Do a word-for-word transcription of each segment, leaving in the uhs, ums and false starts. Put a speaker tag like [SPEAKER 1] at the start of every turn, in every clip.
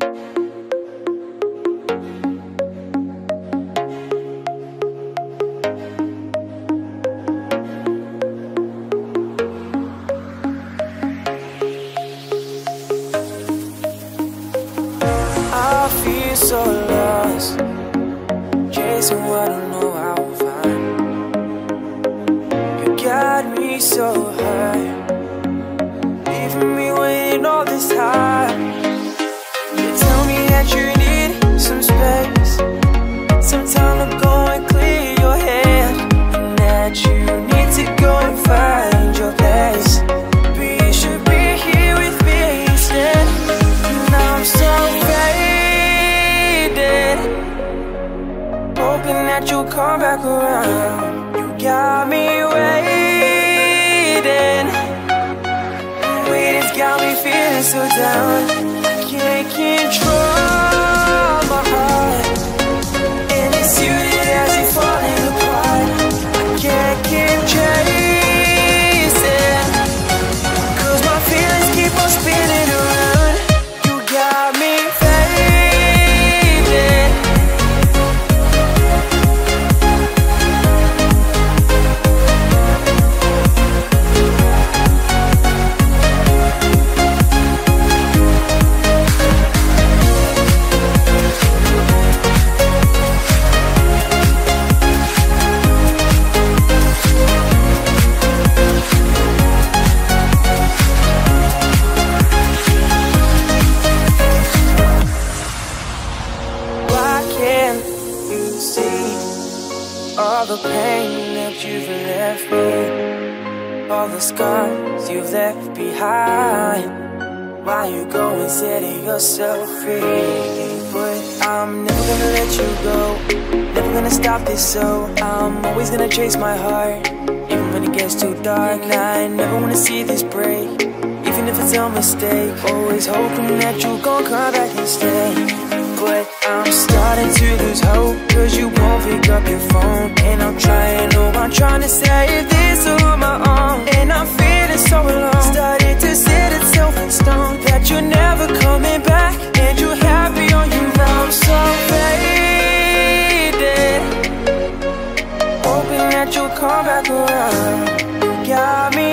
[SPEAKER 1] I feel so lost, chasing what I don't know how to find. You got me so high, leaving me waiting all this time. You tell me that you need some space, some time to go and clear your head, and that you need to go and find your place. But you should be here with me instead. Now I'm so faded, hoping that you'll come back around. You got me waiting, waiting's got me feeling so down. I can't control my heart, and it's you that has it falling apart. I can't keep chasing, cause my feelings keep on spinning around. You got me faded. All the pain that you've left me, all the scars you've left behind. Why you going setting yourself free? But I'm never gonna let you go, never gonna stop this, so I'm always gonna chase my heart, even when it gets too dark. And I never wanna see this break, even if it's a mistake. Always hoping that you gon' come back and stay. But I'm starting to lose hope, cause you won't pick up your phone. And I'm trying, oh, I'm trying to save this on my own. And I'm feeling so alone, starting to set itself in stone, that you're never coming back, and you're happy on your own. I'm so faded, hoping that you'll come back around. You got me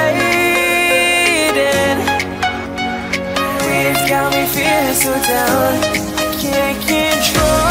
[SPEAKER 1] waiting, it's got me feeling so down. Can't control